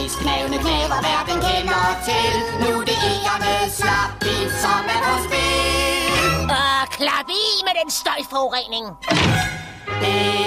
Fisknævne knæver verden kender til. Nu det ærende Slappy, som er på spil. Klap i med den støjforurening. Det